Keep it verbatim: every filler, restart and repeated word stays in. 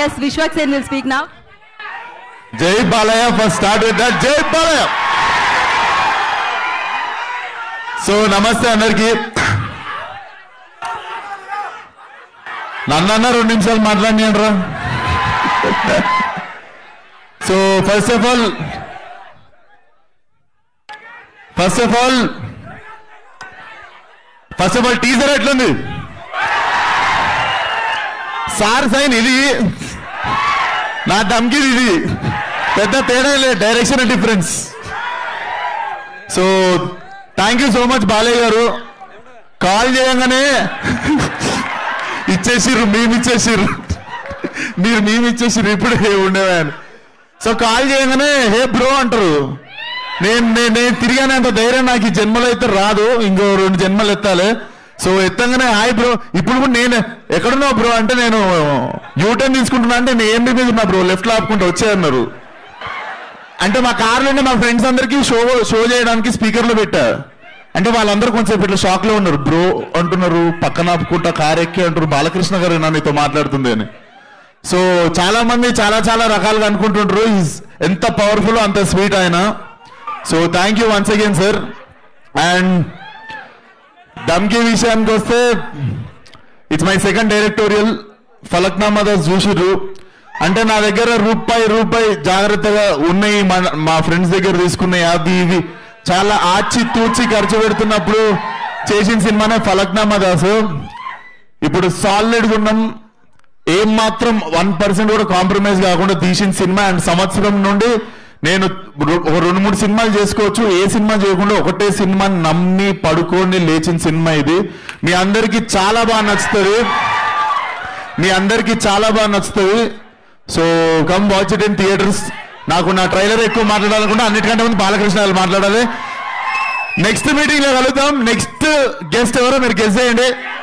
Yes, Vishwak Sen will speak now. Jai Balaya, first start with that. Jai Balaya. So, namaste andarki. Nanna రెండు నిమిషాలు మాట్లాడియండ్రా. So, first of all, first of all, first of all, teaser ఎట్లుంది? Sir సైన్ ఇది, నా దమ్కి ఇది, పెద్ద తేడా లేదు, direction difference. So thank you so much Balayya garu. Call చేయగానే ఇచ్చేసిర్రు, మేము ఇచ్చేసిర్రు, మీరు మేము ఇచ్చేసిర్రు, ఇప్పుడు ఉండేవాని. సో కాల్ చేయగానే హే బ్రో అంటారు. నేను నేను తిరిగానే అంత ధైర్యం నాకు ఈ జన్మలో అయితే రాదు, ఇంకో రెండు జన్మలు ఎత్తాలి. సో ఎత్తంగానే హాయ్ బ్రో, ఇప్పుడు కూడా నేను ఎక్కడున్నావు బ్రో అంటే నేను యూటర్న్ తీసుకుంటున్నా అంటే నేను ఏం మీద ఉన్నా బ్రో, లెఫ్ట్లో ఆపుకుంటా వచ్చేయన్నారు. అంటే మా కార్లోనే మా ఫ్రెండ్స్ అందరికీ షో షో చేయడానికి స్పీకర్లో పెట్టా. అంటే వాళ్ళందరూ కొంచెం ఇట్లా షాక్లో ఉన్నారు, బ్రో అంటున్నారు, పక్కన ఆపుకుంటా కార్ ఎక్కి అంటారు, బాలకృష్ణ గారు నా నీతో మాట్లాడుతుంది అని. సో చాలా మంది చాలా చాలా రకాలుగా అనుకుంటుంటారు, ఎంత పవర్ఫుల్ అంత స్వీట్ ఆయన. So thank you once again sir. And Dhamki విషయానికి వస్తే it's my second directorial. Falaknuma Das చూసిర్రు అంటే నా దగ్గర రూపాయి రూపాయి జాగ్రత్తగా ఉన్నాయి, మా ఫ్రెండ్స్ దగ్గర తీసుకున్నాయి, అది ఇవి చాలా ఆచి తూచి ఖర్చు పెడుతున్నప్పుడు చేసిన సినిమానే ఫలక్నామా దాసు. ఇప్పుడు సాలిడ్గా ఉన్నాం, ఏం మాత్రం వన్ పర్సెంట్ కూడా కాంప్రమైజ్ కాకుండా తీసిన సినిమా. అండ్ సంవత్సరం నుండి నేను ఒక రెండు మూడు సినిమాలు చేసుకోవచ్చు, ఏ సినిమా చేయకుండా ఒకటే సినిమాని నమ్మి పడుకొని లేచిన సినిమా ఇది. మీ అందరికీ చాలా బాగా నచ్చుతుంది, మీ అందరికీ చాలా బాగా నచ్చుతుంది. So come watch it in theatres. నాకు నా ట్రైలర్ ఎక్కువ మాట్లాడాలనుకుంటే అన్నిటికంటే ముందు బాలకృష్ణ గారు మాట్లాడాలి. నెక్స్ట్ మీటింగ్ లో కలుద్దాం. నెక్స్ట్ గెస్ట్ ఎవరో మీరు గెస్ చేయండి.